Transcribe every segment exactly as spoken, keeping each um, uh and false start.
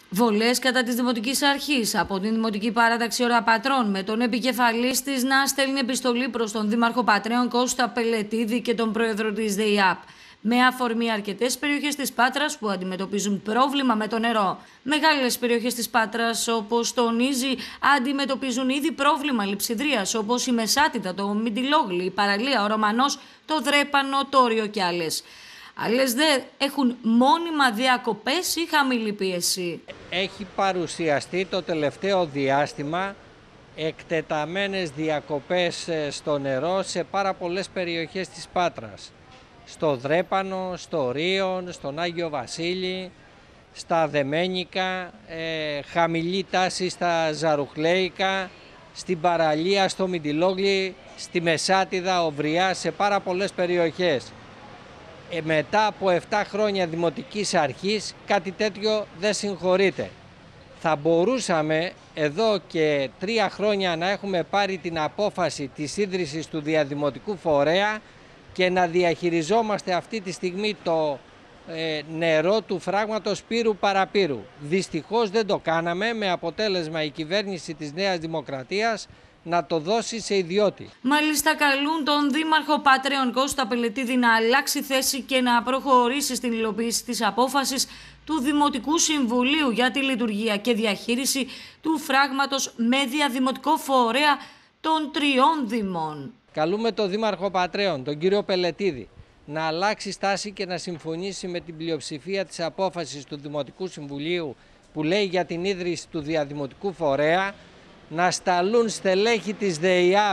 Βολές κατά της Δημοτικής Αρχής από την Δημοτική Παράταξη Οραπατρών, με τον επικεφαλής της να στέλνει επιστολή προς τον Δήμαρχο Πατρέων Κώστα Πελετίδη και τον Πρόεδρο της ΔΕΙΑΠ. Με αφορμή αρκετές περιοχές της Πάτρας που αντιμετωπίζουν πρόβλημα με το νερό. Μεγάλες περιοχές της Πάτρας, όπως τονίζει, αντιμετωπίζουν ήδη πρόβλημα λειψιδρίας, όπως η Μεσάτιδα, το Μιντιλόγλι, η Παραλία, ο Ρωμανός, το Δρέπανο, το Όριο και άλλες. Άλλες δε έχουν μόνιμα διακοπές ή χαμηλή πίεση. Έχει παρουσιαστεί το τελευταίο διάστημα εκτεταμένες διακοπές στο νερό σε πάρα πολλές περιοχές της Πάτρας. Στο Δρέπανο, στο Ρίον, στον Άγιο Βασίλη, στα Δεμένικα, ε, χαμηλή τάση στα Ζαρουχλέικα, στην Παραλία, στο Μιντιλόγλι, στη Μεσάτιδα, Οβριά, σε πάρα πολλές περιοχές. Ε, μετά από επτά χρόνια Δημοτικής Αρχής κάτι τέτοιο δεν συγχωρείται. Θα μπορούσαμε εδώ και τρία χρόνια να έχουμε πάρει την απόφαση της ίδρυσης του διαδημοτικού φορέα και να διαχειριζόμαστε αυτή τη στιγμή το ε, νερό του φράγματος Πύρου Παραπύρου. Δυστυχώς δεν το κάναμε, με αποτέλεσμα η κυβέρνηση της Νέας Δημοκρατίας να το δώσει σε ιδιώτη. Μάλιστα καλούν τον Δήμαρχο Πατρέων Κώστα Πελετίδη να αλλάξει θέση και να προχωρήσει στην υλοποίηση της απόφασης του Δημοτικού Συμβουλίου για τη λειτουργία και διαχείριση του φράγματος με διαδημοτικό φορέα των τριών Δήμων. Καλούμε τον Δήμαρχο Πατρέων, τον κύριο Πελετίδη, να αλλάξει στάση και να συμφωνήσει με την πλειοψηφία της απόφασης του Δημοτικού Συμβουλίου που λέει για την ίδρυση του διαδημοτικού φορέα, να σταλούν στελέχη της ΔΕΙΑΠ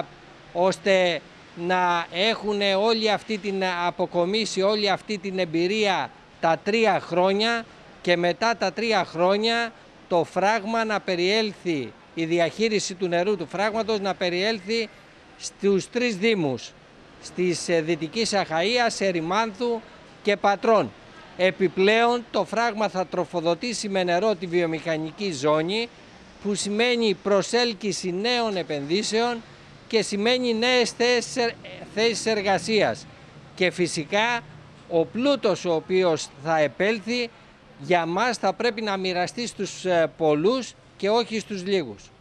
ώστε να έχουν όλη αυτή την αποκομίσει, όλη αυτή την εμπειρία τα τρία χρόνια και μετά τα τρία χρόνια το φράγμα να περιέλθει, η διαχείριση του νερού του φράγματος να περιέλθει στους τρεις Δήμους, στις Δυτικής Αχαΐας, Ερημάνθου και Πατρών. Επιπλέον το φράγμα θα τροφοδοτήσει με νερό τη βιομηχανική ζώνη, που σημαίνει προσέλκυση νέων επενδύσεων και σημαίνει νέες θέσεις εργασίας. Και φυσικά ο πλούτος ο οποίος θα επέλθει για μας θα πρέπει να μοιραστεί στους πολλούς και όχι στους λίγους.